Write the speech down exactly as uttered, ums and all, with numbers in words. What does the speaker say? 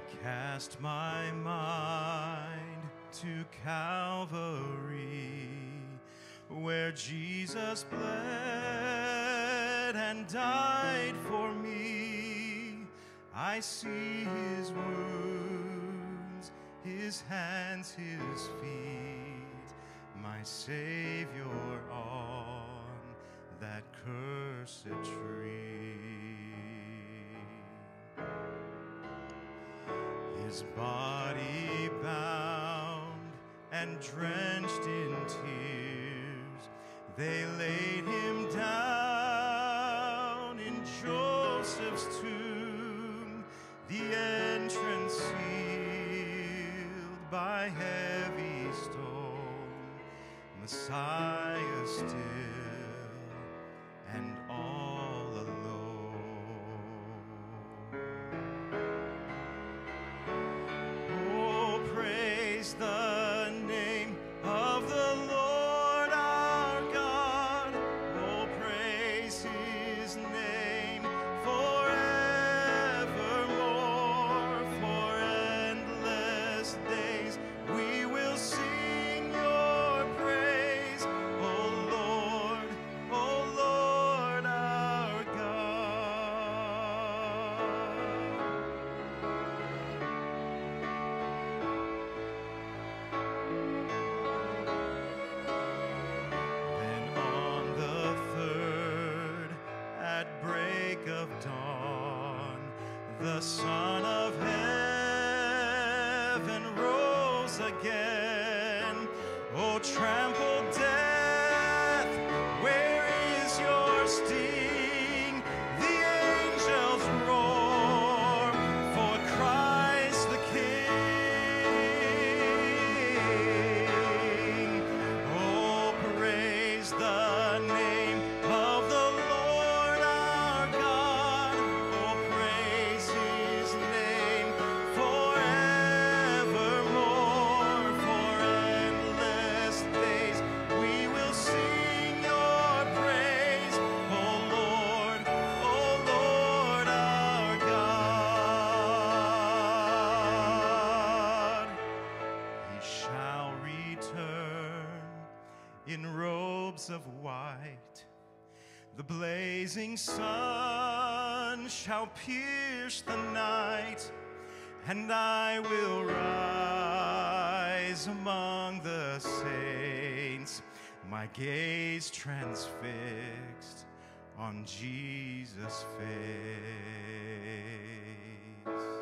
cast my mind to Calvary, where Jesus bled and died for me. I see his wounds, his hands, his feet, my Savior on that cursed tree. His body bound and drenched in tears, they laid him down in Joseph's tomb, the entrance sealed by heavy stone, Messiah still and all alone. Oh, praise the name of the Lord our God. Oh, praise his name forevermore. For endless days we will sing your praise, oh Lord, oh Lord our God. Then on the third, at break of dawn, the Son of Heaven rose again. Oh, trample death, where is your sting? The angels roar for Christ the King. Oh, praise the name of the Lord our God. Oh, praise his name forevermore. For endless days we will sing your praise, oh Lord, oh Lord our God. He shall return in robes of white. The blazing sun shall pierce the night, and I will rise among the saints, my gaze transfixed on Jesus' face.